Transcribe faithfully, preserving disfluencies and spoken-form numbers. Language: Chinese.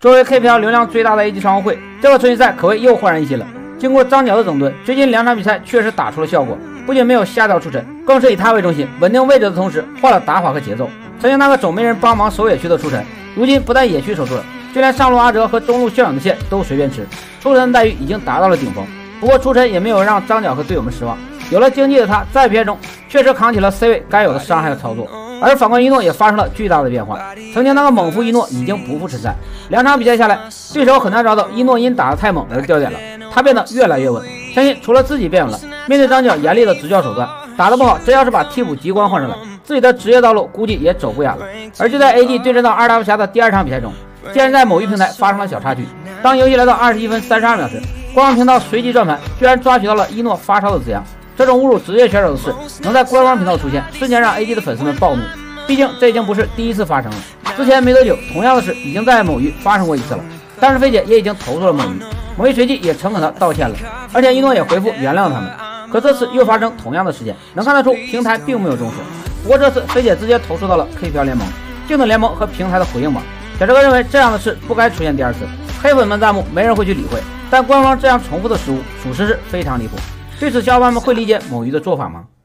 作为 K P L 流量最大的 A G 双红会，这个春季赛可谓又焕然一新了。经过张角的整顿，最近两场比赛确实打出了效果，不仅没有下调出尘，更是以他为中心，稳定位置的同时换了打法和节奏。曾经那个总没人帮忙守野区的出尘，如今不但野区守住了，就连上路阿哲和中路炫影的线都随便吃，出尘的待遇已经达到了顶峰。不过出尘也没有让张角和队友们失望，有了经济的他在比赛中确实扛起了 C 位该有的伤害和操作。而反观一诺也发生了巨大的变化，曾经那个猛夫一诺已经不复存在，两场比赛下来，对手很难找到一诺因打得太猛而掉点了，他变得越来越稳。相信除了自己变稳了，面对张角严厉的执教手段，打得不好，真要是把替补极光换上来，自己的职业道路估计也走不远了。而就在 A G 对阵到二 W 侠的第二场比赛中，竟然在某一平台发生了小插曲。当游戏来到二十一分三十二秒时，官方频道随机转盘，居然抓取到了一诺发烧的字样。这种侮辱职业选手的事能在官方频道出现，瞬间让 A G 的粉丝们暴怒。毕竟这已经不是第一次发生了，之前没多久同样的事已经在某鱼发生过一次了，当时菲姐也已经投诉了某鱼，某鱼随即也诚恳的道歉了，而且一诺也回复原谅了他们。可这次又发生同样的事件，能看得出平台并没有重视。不过这次菲姐直接投诉到了 K P L 联盟，静等联盟和平台的回应吧。小哲哥认为这样的事不该出现第二次，黑粉们弹幕没人会去理会，但官方这样重复的失误，属实是非常离谱。对此小伙伴们会理解某鱼的做法吗？